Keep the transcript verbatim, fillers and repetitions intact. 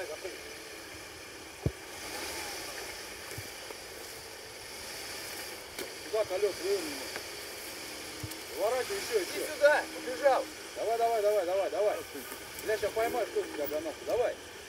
Давай, запрыгни. Сюда колес выровняй. Поворачивай еще, еще. Иди сюда, убежал. Давай, давай, давай, давай, давай. Бля, сейчас поймаешь, что у тебя гранату. Давай.